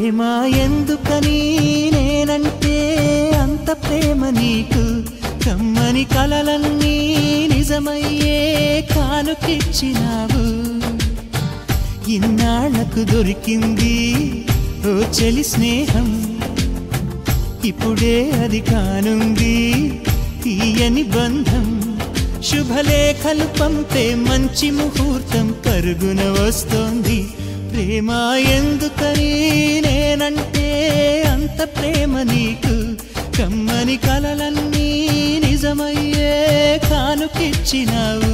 ప్రేమ ఎందుకని నేనంటే అంత ప్రేమ నీకు కమ్మని కలలన్నీ నిజమయ్యే కానుకిచ్చినావు ఇన్నాళ్లకు దొరికింది ఓ చెలి స్నేహం ఇప్పుడే అది కానుంది తీయని బంధం శుభలేఖలు పంపే మంచి ముహూర్తం పరుగున వస్తోంది ప్రేమ ఎందుకని నేనంటే అంత ప్రేమ నీకు కమ్మని కలలన్నీ నిజమయ్యే కానుకిచ్చినావు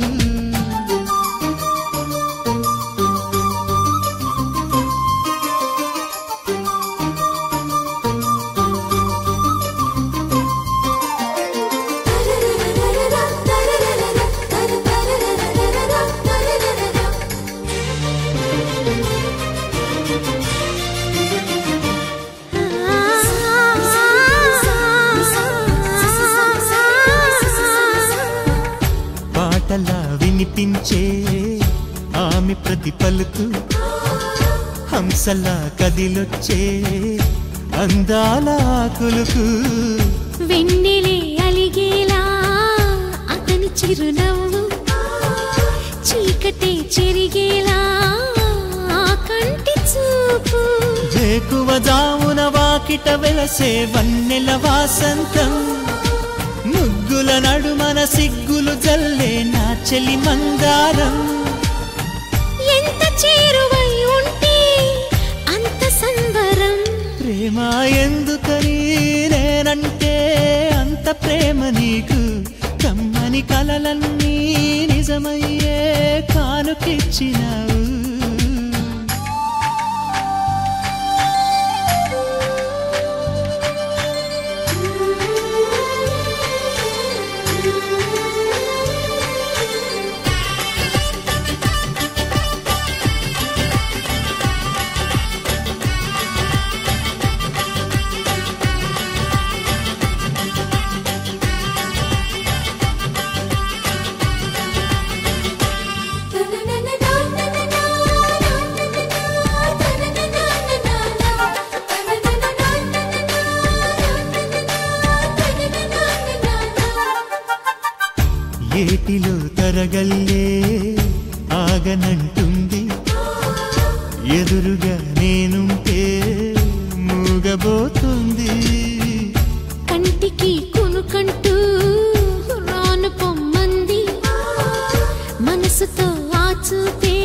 పాటలా వినిపించే ఆమె ప్రతి పలుకు హంసలా కదిలొచ్చే అందాల కులుకు వెన్నెలే అలిగేలా అతని చిరునవ్వు చీకటే చెరిగేలా ఆ కంటి చూపు వేకువ జామున వాకిట వెలసే వన్నెల వాసంతం ముగ్గుల నడుమన సిగ్గులు జల్లే నా చెలి మందారం ఎంత చేరువై ఉంటే అంత సంబరం ప్రేమ ఎందుకని నేనంటే అంత ప్రేమ నీకు కమ్మని కలలన్నీ నిజమయ్యే కానుకిచ్చినావు ఏటిలో తరగల్లే ఆగనంటుంది ఎదురుగా నేనుంటే మూగబోతుంది కంటికి కునుకంటూ రాను పొమ్మంది మనసుతో ఆచూపే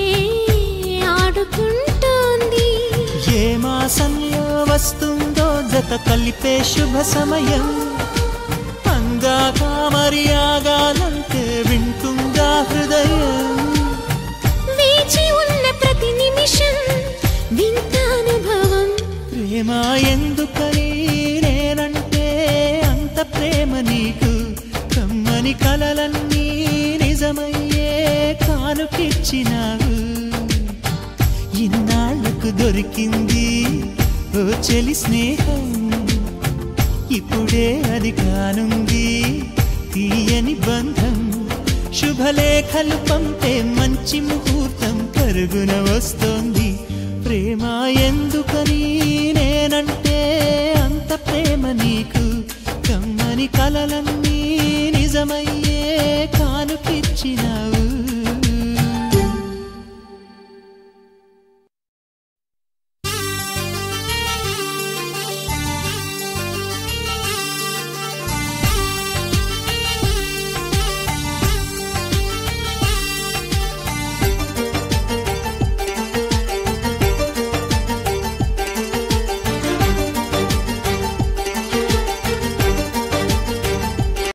ఆడుకుంటోంది ఏ మాసంలో వస్తుందో జత కలిపే శుభ సమయం అందాక మరి ఆగాలంటే వింటుందా హృదయం వేచి ఉన్న ప్రతి నిమిషం వింత అనుభవం ప్రేమ ఎందుకని నేనంటే అంత ప్రేమ నీకు కమ్మని కలలన్నీ నిజమయ్యే కానుకిచ్చినావు ఇన్నాళ్లకు దొరికింది ఓ చెలి స్నేహం ఇప్పుడే అది కానుంది తీయని బంధం శుభలేఖలు పంపే మంచి ముహూర్తం పరుగున వస్తోంది ప్రేమ ఎందుకని నేనంటే అంత ప్రేమ నీకు కమ్మని కలలన్నీ నిజమయ్యే కానుకిచ్చిన